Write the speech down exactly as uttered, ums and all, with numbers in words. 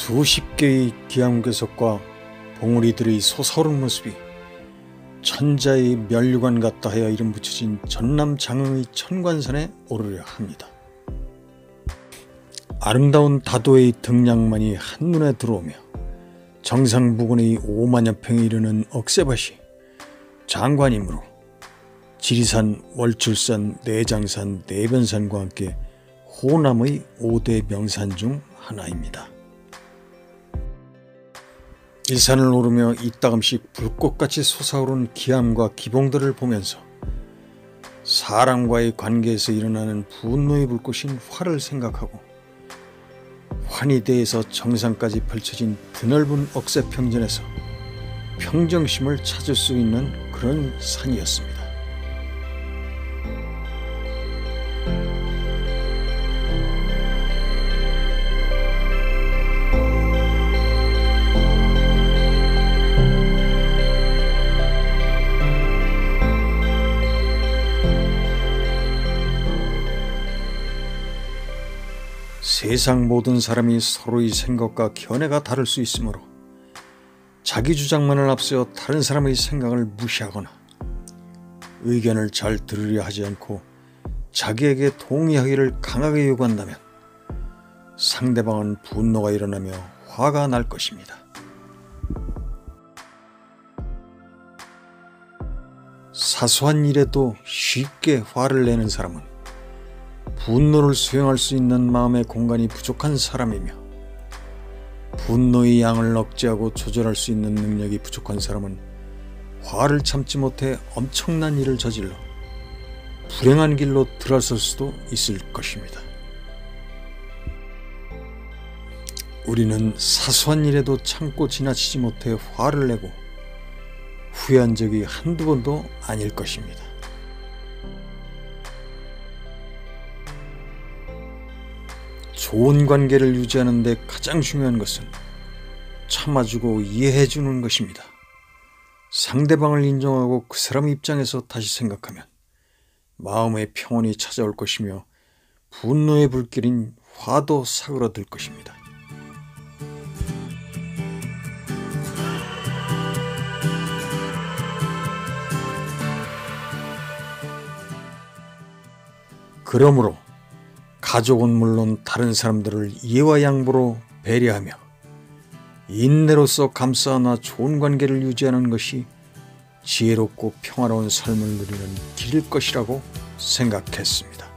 수십 개의 기암괴석과 봉우리들의 솟아오른 모습이 천자의 면류관 같다 하여 이름 붙여진 전남 장흥의 천관산에 오르려 합니다. 아름다운 다도의 등량만이 한눈에 들어오며 정상 부근의 오만여 평에 이르는 억새밭이 장관이므로 지리산, 월출산, 내장산, 내변산과 함께 호남의 오대 명산 중 하나입니다. 이 산을 오르며 이따금씩 불꽃같이 솟아오른 기암과 기봉들을 보면서 사람과의 관계에서 일어나는 분노의 불꽃인 화를 생각하고 환희대에서 정상까지 펼쳐진 드넓은 억새평전에서 평정심을 찾을 수 있는 그런 산이었습니다. 세상 모든 사람이 서로의 생각과 견해가 다를 수 있으므로 자기 주장만을 앞세워 다른 사람의 생각을 무시하거나 의견을 잘 들으려 하지 않고 자기에게 동의하기를 강하게 요구한다면 상대방은 분노가 일어나며 화가 날 것입니다. 사소한 일에도 쉽게 화를 내는 사람은 분노를 수용할 수 있는 마음의 공간이 부족한 사람이며, 분노의 양을 억제하고 조절할 수 있는 능력이 부족한 사람은 화를 참지 못해 엄청난 일을 저질러 불행한 길로 들어설 수도 있을 것입니다. 우리는 사소한 일에도 참고 지나치지 못해 화를 내고 후회한 적이 한두 번도 아닐 것입니다. 좋은 관계를 유지하는 데 가장 중요한 것은 참아주고 이해해주는 것입니다. 상대방을 인정하고 그 사람 입장에서 다시 생각하면 마음의 평온이 찾아올 것이며 분노의 불길인 화도 사그러들 것입니다. 그러므로 가족은 물론 다른 사람들을 이해와 양보로 배려하며 인내로서 감싸 안아 좋은 관계를 유지하는 것이 지혜롭고 평화로운 삶을 누리는 길일 것이라고 생각했습니다.